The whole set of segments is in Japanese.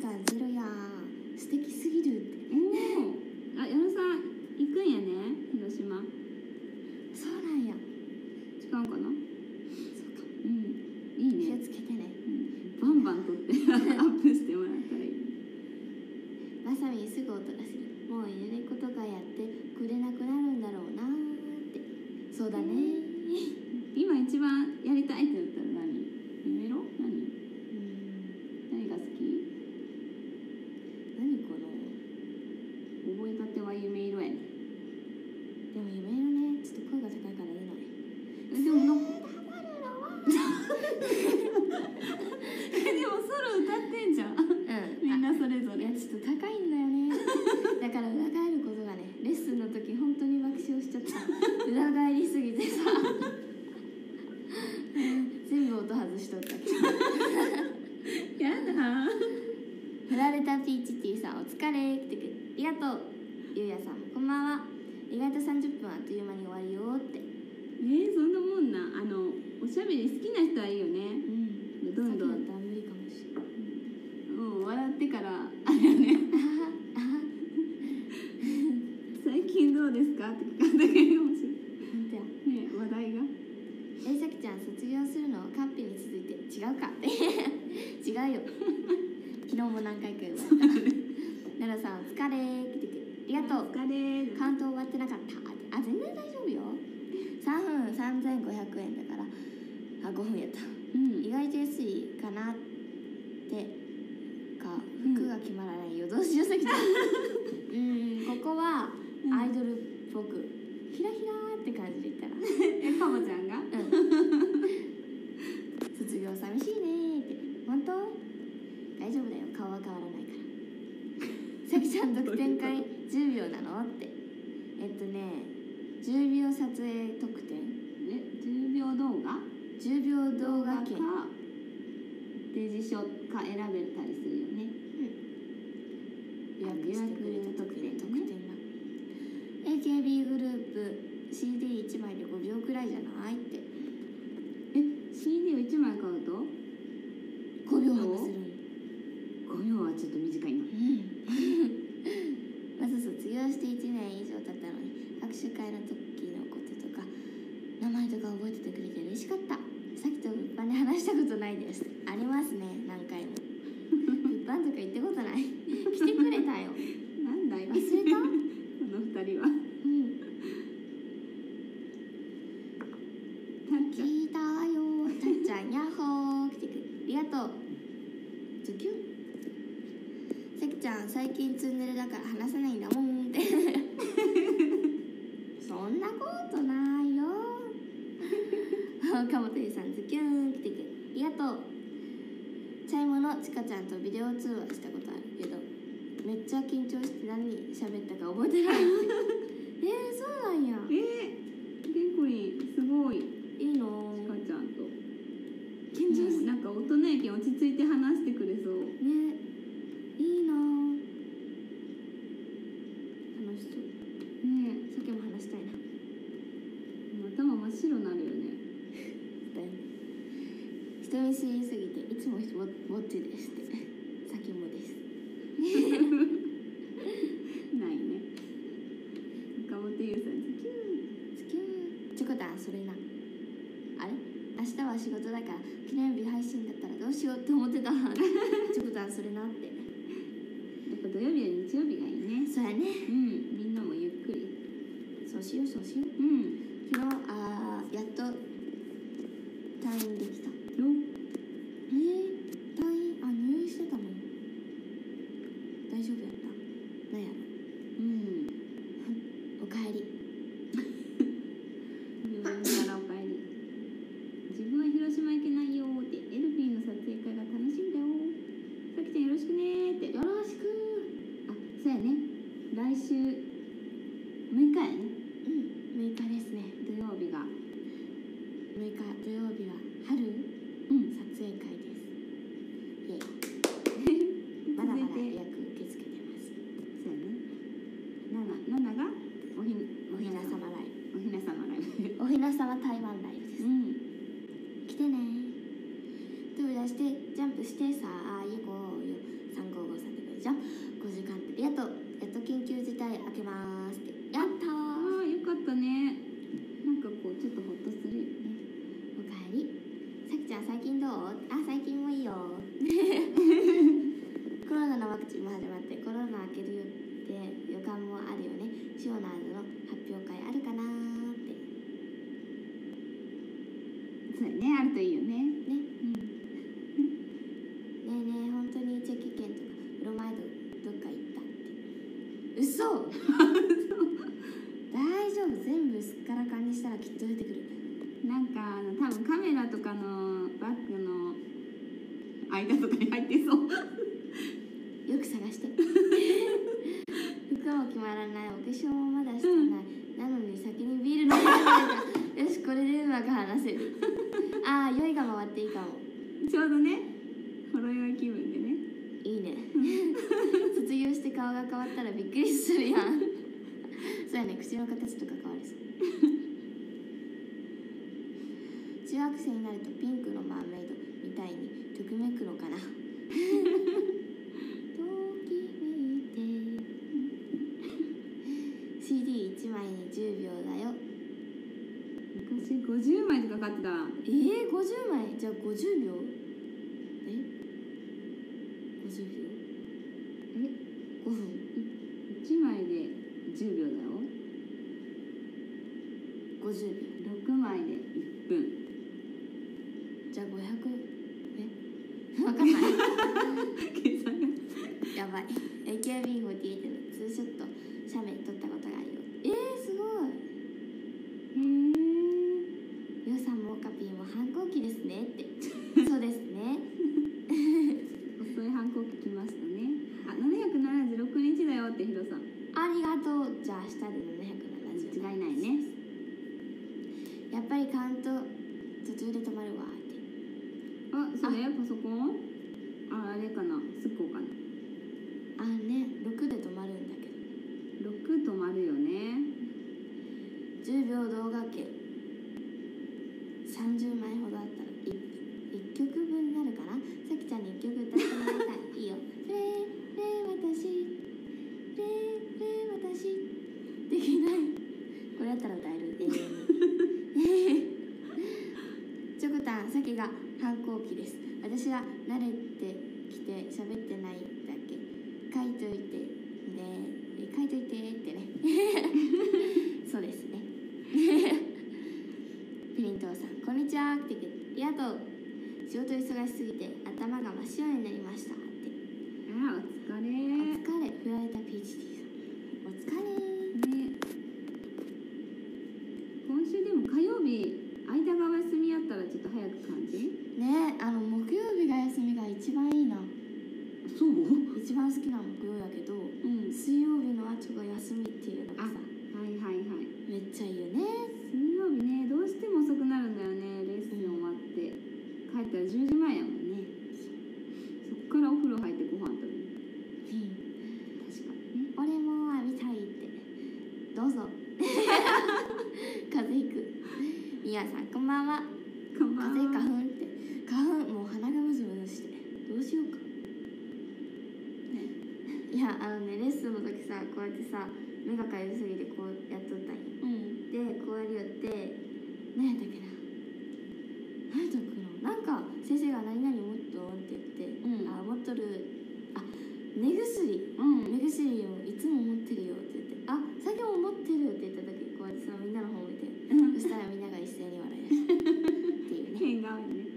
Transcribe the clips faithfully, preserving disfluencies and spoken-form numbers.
間ゼロやん、素敵すぎるって。 おお、あ、矢野さん行くんやね、広島。 そうなんや。 違うかな。そうか。うん、いいね。 気をつけてね、 うん、バンバン撮ってアップしてもらったらいい。 まさみすぐ音がする。もう犬猫とかやってくれなくなるんだろうなーって。そうだねー。 今一番やりたいって言ったら何？夢ろ？何？うん、何が好き？ 何かな。 覚えたては夢色やね。 でも夢色ね、ちょっと声が高いから出ない。 でもなんかでもソロ歌ってんじゃん。うん、みんなそれぞれ。 いやちょっと高いんだよねだから裏返ることがね、レッスンの時本当に爆笑しちゃった裏返りすぎてさ全部音外しとったけどやだ振られたピーチティーさん、お疲れ。来てくれありがとう。ゆうやさんもこんばんは。意外とさんじゅっぷんあっという間に終わるよって。 えー、そんなもんな。あのおしゃべり好きな人はいいよね。 うん、 どんどん。 さっきだったら無理かもしれない。 うん、笑ってからあれよね最近どうですかって聞かれたけどもしれない。 本当やね、話題が。 え、さきちゃん卒業するのカンペに続いて違うかって違うよ昨日も何回か言われた奈良さん、お疲れ。来てくれありがとう。 お疲れ。 カウント終わってなかったって。あ、全然大丈夫よ。さんぷんさんぜんごひゃくえんだから、あ、ごふんやった、うん、意外と安いかなってか、服が決まらないよ、どうしようさきちゃんうん、ここはアイドルっぽくひらひらーって感じで言ったらえ、パパちゃんが、うん、 卒業寂しいねーって。本当？大丈夫だよ、顔は変わらないからさきちゃん特典会じゅうびょうなのって。えっとね、じゅうびょう撮影特典、 え、じゅうびょう動画じゅうびょう動画券かデジ書か選べたりするよね。 うん、予約してくれた特典、特典が エーケービー グループ シーディーいち 枚でごびょうくらいじゃないって。 え、シーディー をいちまい買うとごびょう話せる。 ごびょうはちょっと短いな。うんまず卒業していちねん以上経ったのに、握手会の時のこととか名前とか覚えててくれて嬉しかった。さっきと物販で話したことないです。ありますね、何回も物販とか行ったことない来てくれたよ。 なんだい忘れたこの二人は。 うん、聞いたよ。たっちゃん、ヤッホー。来てくれありがとう。ズキュン。さきちゃん、最近ツンデレだから話せないんだもんってそんなことないよ岡本ゆさん、ズキュン。来てくれありがとう。チャイモのちかちゃんとビデオ通話したことあるけど、めっちゃ緊張して何喋ったか覚えてないってえー、そうなんや。 えー、ケンコリンすごいいいのちかちゃんと緊張し、なんか大人やけん落ち着いて話してくれそうね。いいなぁ、楽しそうね。さっきも話したいな。 頭真っ白になるよねだよね。人見知りすぎていつもぼぼっちですってさきもですないね。岡本優さん、ズキュンズキュン。チョコタン、それな。あれ、明日は仕事だから記念日配信だったらどうしようって思ってた間とかに入ってそう。 よく探して服も決まらない、お化粧もまだしてない、うん、なのに先にビール飲んでたよし、これでうまく話せるああ、酔いが回っていいかも。 ちょうどね、ほろ酔い気分でね。 いいね卒業して顔が変わったらびっくりするやんそうやね、口の形とか変わりそう中学生になるとピンクのマーメイドみたいにときめくのかなときめいて シーディーいち 枚にじゅうびょうだよ。 昔ごじゅうまいとか買ってた。 えー、ごじゅうまいじゃあごじゅうびょう、えごじゅうびょう、えごふん、 いちまいでじゅうびょうだよ。 ごじゅうびょう、 ろくまいでいっぷん、 じゃあごひゃく、えわかんない計算がやばい。 エーケービーフォーティーエイト のツーショット写メ撮ったことがあるよ。えー、すごい。 へえ。 よさんもオカピーも反抗期ですねってそうですね遅い反抗期来ましたね。あ、ななひゃくななじゅうろくにちだよってヒロさん。 ありがとう。じゃあ明日でななひゃくななじゅう。 間違いないね。 やっぱりカウント途中で止まるわって。 あ、それパソコン？あ、あれかな、スッコーかな。 あね、ろくで止まるんだけど。 ろく止まるよね。 じゅうびょう動画券さんじゅうまいほどあったら 1, いっきょくぶんになるかな。さきちゃんにいっきょく歌ってもらいたい。いいよ。レーレー私レーレー私できない。これやったら歌える、永遠にチョコタン、さきが反抗期です。私は慣れてきて喋ってないだけ。書いといてね、書いといてってねそうですねプリントーさん、こんにちは。来てくれありがとう。仕事忙しすぎて頭が真っ白になりましたって。 あ、お疲れ。 お疲れ。振られた ピーエイチディー さん、お疲れね。今週でも火曜日間がお休みやったらちょっと早く感じね。あの木曜日が休みが一番いいな。 そう？ 一番好きな木曜やけど、うん、水曜日の後が休みっていうのがさ、 はいはいはい、 めっちゃいいよね。 水曜日ね、どうしても遅くなるんだよね。レッスン終わって、うん、帰ったらじゅうじまえやもんね。そっからお風呂入ってご飯食べる、うん、確かにね。 俺も浴びたいってどうぞ風邪ひく。みやさん、こんばんは。 こんばんは。 風邪花粉って花粉、もう鼻がムズムズしてどうしようか。いや、あのね、レッスンの時さ、こうやってさ、目がかゆすぎてこうやっとったんよ、うん、で、こうやりよって何やったっけな、何やったっけな、なんか先生が何々もっとって言って、うん、あ、持っとる、あ、目薬、うん、目薬をいつも持ってるよって言って、あ、さっきも持ってるって言った時、こうやってさ、みんなの方を見て、うん、そしたらみんなが一斉に笑い出したっていうね。 変顔やね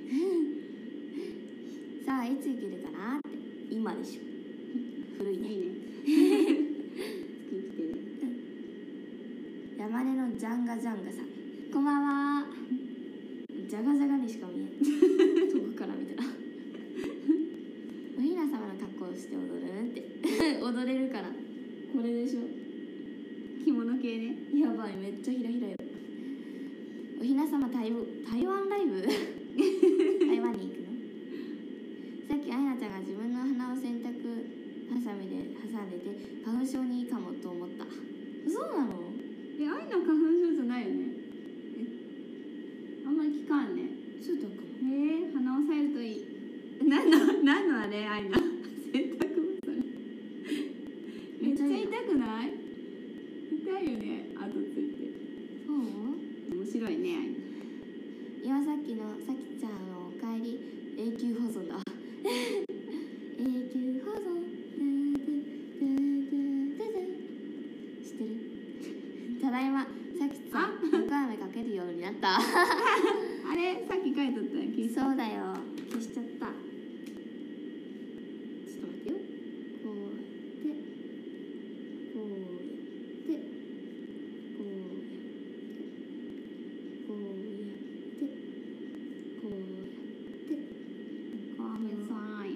さあ、いつ行けるかなって。今でしょ。古いね。いいね月来てる。 山根のジャンガジャンガさん、こんばんは。ジャガジャガにしか見えん遠くから見たらおひな様の格好をして踊るって踊れるからこれでしょ。 着物系ね。 やばい、めっちゃひらひらよ。おひな様台台湾ライブ台湾に行くの。さっきあやなちゃんが自分の鼻を洗濯ハサミで挟んでて花粉症にいいかもと思った。そうなの？ え、あいな花粉症じゃないよね。え、あんまり聞かんね。 そうだかも。 えー、鼻を押さえるといい。何の何のあれ、あいな洗濯もそれめっちゃ痛くない？痛いよね、後ついて。 そう？ 面白いね、あいな。 今さっきのさきちゃんのおかえり永久保存だ永久保存知ってる？ただいま、さきちゃん横雨かけるようになったあれ、さっき書いとったやん。 そうだよ、消しちゃった。ちょっと待ってよ。こうやってこうやってこうやってこうやってこうやってごめんなさい。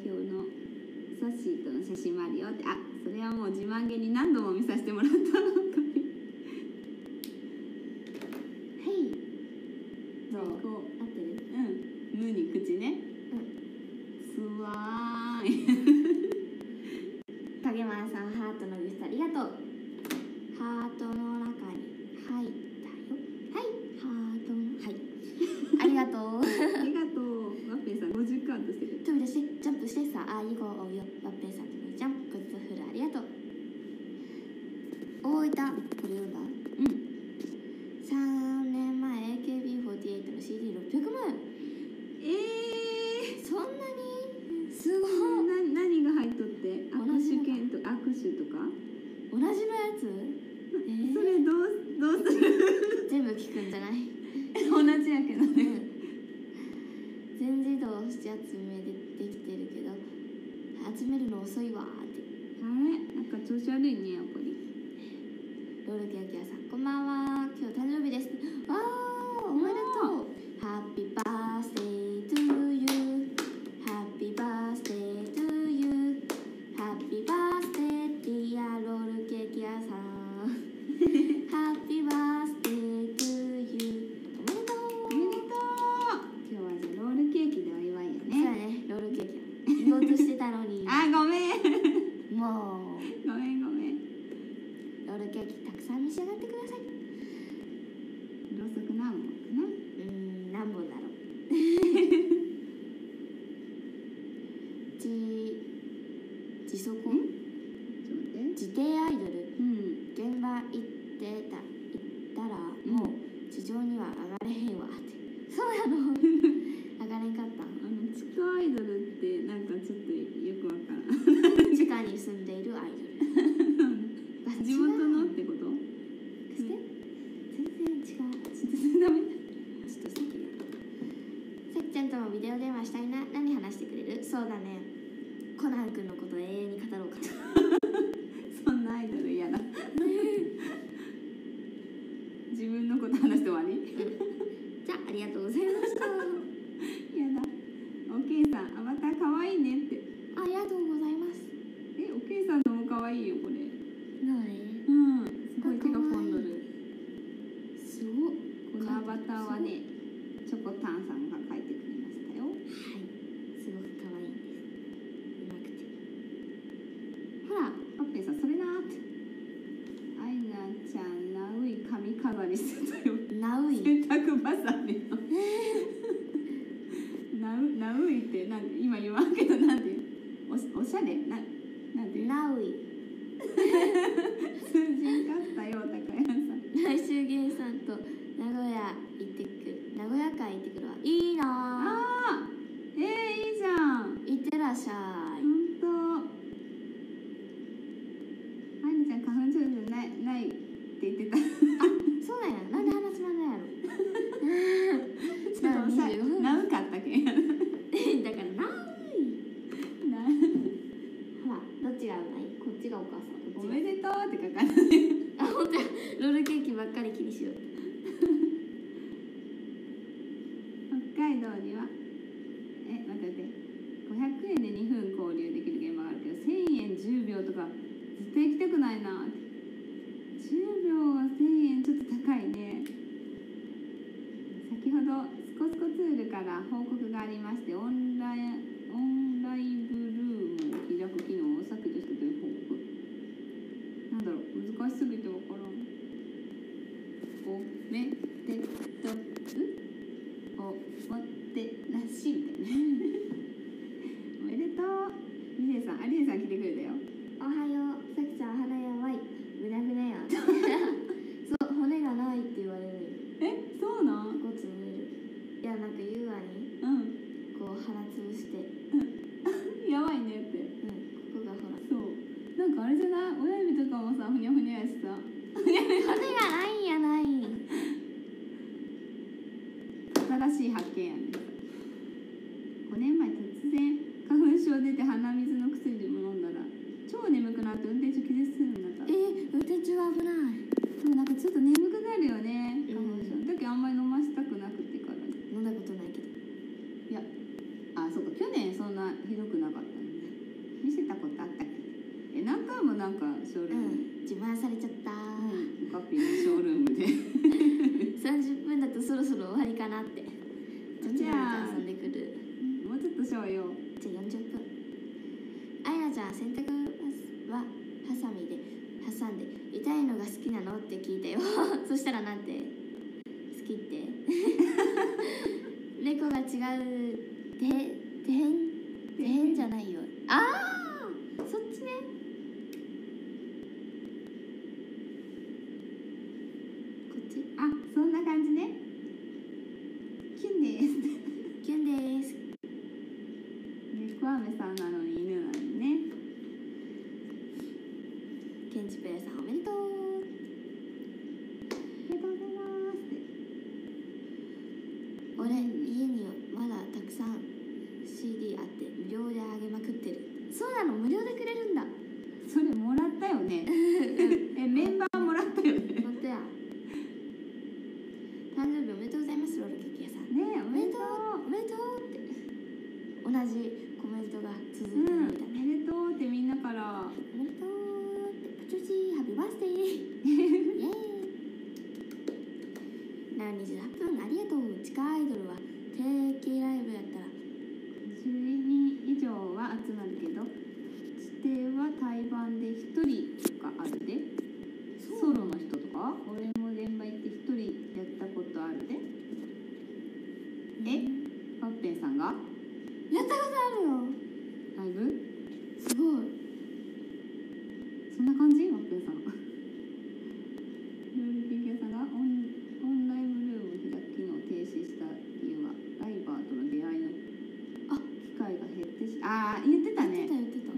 今日のサッシーとの写真もあるよって。あ、それはもう自慢げに何度も見させてもらったのか。 はいどうこう合ってる？ うん、無に口ね。 うんすわーい。 影丸さんハートのギフトありがとう。ハートの中に入ったよ。はいハートのはいありがとう。 ありがとう。ワッペンさんごじゅうカウントしてる。 飛び出してジャンプしてさあいこうよワッペンさんとのジャンプグッズフルありがとう。大分これ読んだ？ うん。 さんねんまえ エーケービーフォーティーエイト の シーディーろっぴゃくまん。 えー、 そんなにすごい。 な何が入っとって？ 同握じのか手券と握手とか？ 同じのやつ？えーそれどうどうする？ 全部聞くんじゃない？ 同じやけどね。 うん全自動して集めでできてるけど集めるの遅いわーって。 あれなんか調子悪いねやっぱり。 ロールケーキ屋さんこんばんは。今日誕生日です。わーおめでとう。ハッピーバースデートゥーユー。ハッピーバースデートゥーユー。ハッピーバースデーディアロールケーキ屋さん。ハッピーバースデートゥーユー。おめでとう。 おめでとう。今日はじゃあロールケーキでお祝いやそうやね。 ねロールケーキ言おうとしてたのにあ、ごめん。 もうごめんごめん。 ロールケーキたくさん召し上がってください。 ろうそく何本かな。 うーん何本だろう。じ自走コンちょっと待って。 自邸アイドルうん。 現場行ってた行ったらもう地上には上がれへんわってそうやの上がれんかったん。 あの地下アイドルってなんかちょっとよくわからん。 地下に住んでいるアイドル地元のってこと？ して全然違う。 ちょっとダメ。 ちょっとさっきさきちゃんともビデオ電話したいな。何話してくれる？そうだねコナン君のこと永遠に語ろうか。 そんなアイドル嫌だ。自分のこと話して終わり？ じゃあありがとうございました。 嫌だ。おけいさん、アバター可愛いねって。 ありがとうございます。 え、おけいさんのも可愛いよこれ。 なに？ うん、すごい手が込んどる。 すごっ。 このアバターはね、チョコタンさんが描いてくれましたよ。 はいすごく可愛いんです。うまくてほらパッペンさん、それなーって。アイナちゃん、ナウイ髪飾りしてたよ。 ナウイ洗濯バサミの。ナウナウイってなん今言わんけどなんておおしゃれななんてナウイ通じんかったよ高谷さん。 来週ゲンさんと名古屋行ってくる名古屋会行ってくるわ。いいなあー、えー、いいじゃん。 いってらっしゃい。 ほんと。あいなちゃん花粉症じゃないないって言ってた。 そうなんや。なんで話つまんないやろ。 ちょっとおしゃれナウかったけん。 だからナウイなほらどっちがうまい？こっちがお母さんこっちがおめでとうって書かない。 あ本当や。ロールケーキばっかり気にしよう。 北海道にはえ待って待ってごひゃくえんでにふん交流できる現場があるけどせんえんじゅうびょうとか絶対行きたくないなって。じゅうびょうはせんえんちょっと高いね。先ほどスコスコツールから報告がありまして、オンラインオンラインブルームを開く機能を削除したという報告。なんだろう、難しすぎてわからん。おめでとうおもてなしみたいな。おめでとう。リゼさん、あリゼさん来てくれたよ。 おはよう。さきちゃん鼻やばい。ぐなぐなや。そう骨がないって言われるよ。 え、そうなん？ ここつぶれる。いやなんか優雅にうん。 こう鼻つぶして。 やばいねって。 うんここがほら。 そう。なんかあれじゃない？親指とかもさ、ふにゃふにゃやしさ。 骨がないんやない。 新しい発見やね。ごねんまえ突然花粉症出て鼻水の薬でも飲んだら超眠くなって運転中気絶するんだった。 えー、運転中危ない。 そうなんかちょっと眠くなるよね。 うん花粉症。だけどあんまり飲ましたくなくてから。 飲んだことないけど。 いや、あ、そうか去年そんなひどくなかったね。 終わりかなって。どっちで遊んでくる。 もうちょっとしようよ。 じゃあよんじゅっぷん。あいなちゃん、洗濯はハサミで挟んで痛いのが好きなのって聞いたよ。そしたらなんて、好きって猫が違う。ててへんてへんじゃないよ。ああ、そっちね。こっち。 あ、そんな感じね。キュンです。 キュンです。 猫飴さんなのに犬なのにね。 ケンチペイさんおめでとう。 ありがとうございますって。 俺、家にまだたくさん シーディー あって無料であげまくってる。そうなの、無料でくれるんだ。 それもらったよね。え、メンバーもらったよね。 本当や。誕生日おめでとうございます。ロールケーキ屋さん。 ねえ、おおめでとうおめでとうって同じコメントが続いてるみたい。 おめでとうってみんなから。 おめでとうってパチパチハッピーバースデー。イエーイ。なにじゅうはっぷんありがとう。地下アイドルは定期ライブやったらじゅうにん以上は集まるけど、指定は対バンでひとりとかあるで。ソロの人とか。俺も現場行ってひとりやったことあるで。え、パッペンさんがやったことあるよ。 ライブすごい。 そんな感じ？パッペンさん。ルールケーキ屋さんがオンオンラインルームを開く機能を停止した理由はライバーとの出会いのあ、 機会が減ってし、ああ言ってたね。 言ってた言ってた。 うん。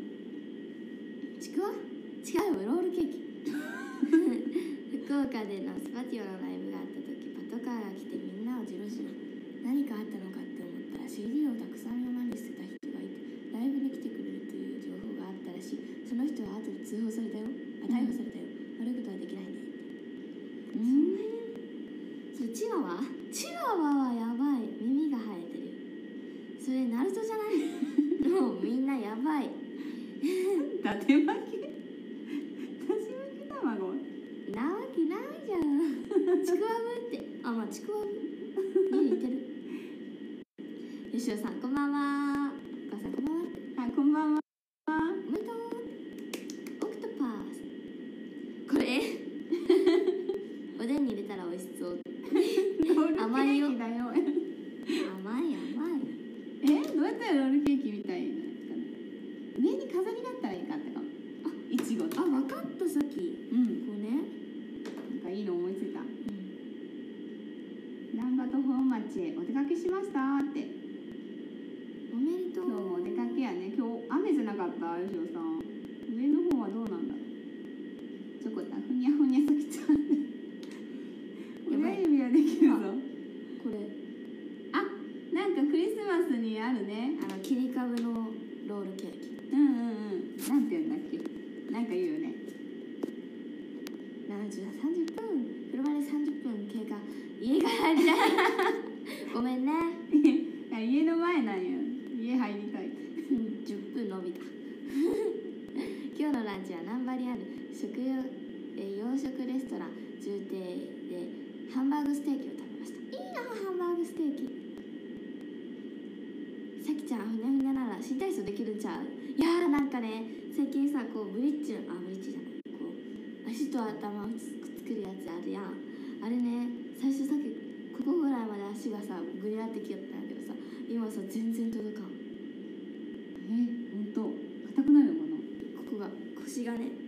ちくわ？違うよ、ロールケーキ。福岡でのスパティオのライブがあった時、パトカーが来てみんなをじろじろ何かあったのかって思ったら シーディー をたくさん山に捨てた人がいて、ライブに来てくれるという情報があったらしい。その人は後で通報されたよ。あ、逮捕されたよ。悪いことはできないね。 うん。 それチワワ？チワワはやばい。耳が生えてる。それナルトじゃない？もうみんなやばい。 伊達巻き？だし巻き卵？ なわけないじゃん。ちくわぶって。あ、まあちくわぶに似てる。よしおさんこんばんは。お母さんこんばんは。 はい、こんばんは。 おめでとう。オクトパス。これおでんに入れたら美味しそう。甘いよ。 ロールケーキだよ。 甘い甘い。 え、どうやったらロールケーキみたいなやつかな。上に飾りだったらいいかったかも。あ、いちごとあ、 か。 わかったさっき。 うん。 こうね。 なんかいいの思いついた。 うん。 難波と本町へお出かけしましたって。 おめでとう。 今日もお出かけやね。今日雨じゃなかったよしおさん。上の方はどうなんだろう。ちょこたふにゃふにゃさきちゃん。親指はできるぞ。 これあ、なんかクリスマスにあるね。 あの切り株のロールケーキ。 うんうんうん。なんて言うんだっけ。なんか言うよね。 ななじゅうさんじゅっぷん。車でさんじゅっぷん経過。家が入りたい。ごめんね。 いや家の前なんよ。家入りたい。 じゅっぷん伸びた。今日のランチは難波にある食用え洋食レストラン重亭でハンバーグステーキを食べました。いいな、ハンバーグステーキ。さきちゃんふにゃふにゃなら新体操できるんちゃう？いやー、なんかね、最近さ、こうブリッジ、あ、ブリッジじゃない、こう足と頭をくっつけるやつあるやん。あれね、最初さっきここぐらいまで足がさぐにゃってきよったんやけどさ、今さ全然届かん。 え、ほんと硬くないのかな。 ここが腰がね